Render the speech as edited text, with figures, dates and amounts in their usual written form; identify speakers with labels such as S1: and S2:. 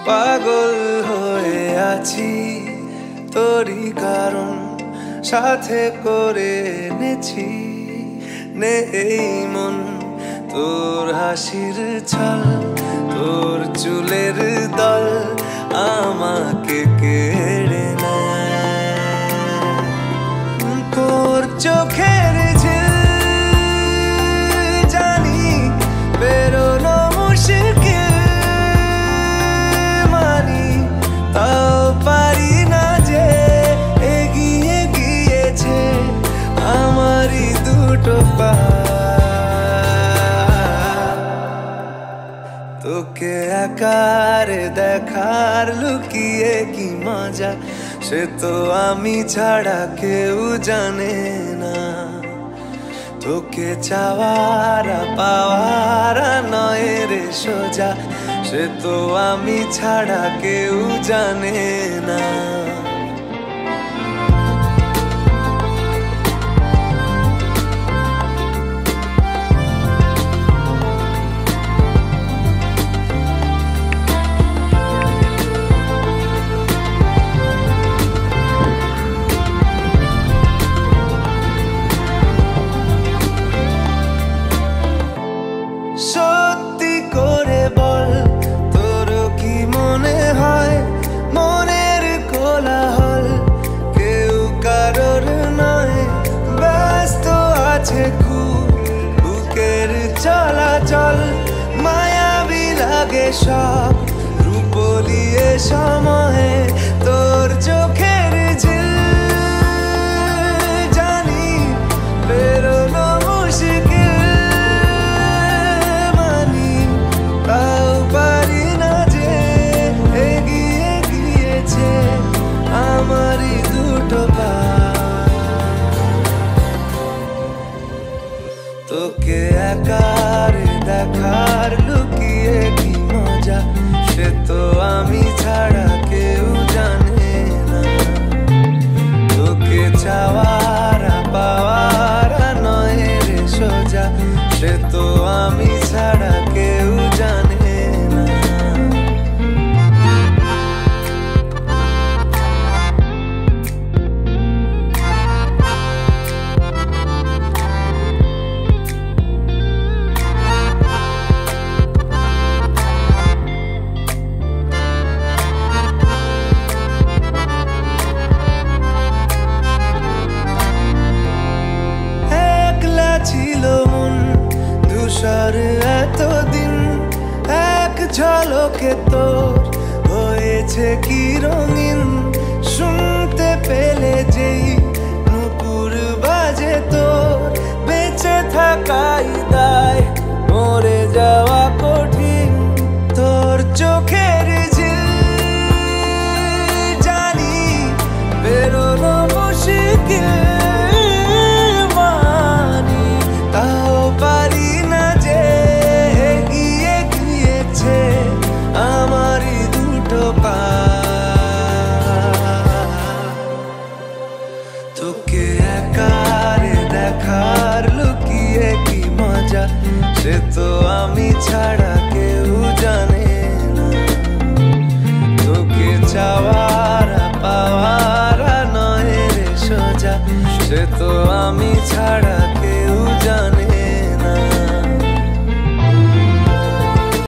S1: পাগল হয়ে আছি তোরই কারণ সাথে করে এনেছি নে এই মন তোর হাসির ছল তোর চুলের দল আমাকে কেড়ে নেয় তোর চোখের ঝিল জানি বেরোনো মুশকিল মানি তাও পারি না যে এগিয়ে গিয়েছে আমারই দুটো পা তোকে একার দেখার লুকিয়ে কি মজা সে তো আমি ছাড়া কেউ জানে না তোকে চাওয়ার পাওয়ার নয় রে সোজা সে তো আমি ছাড়া কেউ জানে না সত্যি করে বল তোর কি মনে হয় মনের কোলাহল কেউ কারোর নয় ব্যস্ত আছে খুব বুকের চলাচল মায়াবী লাগে সব রূপলিয়ে সময়ে তোর চোখের ঝিল জানি বেরোনো মুশকিল আমারই দুটো পা তোকে একার দেখার লুকিয়ে কি মজা সে তো আমি ছাড়া কেউ জানে না তোকে চাওয়ার পাওয়ার নয় রে সোজা সে তো আমি ছাড়া কেউ জানে না ছিল মন ধূসর এতদিন এক ঝলকে তোর হয়েছে কি রঙিন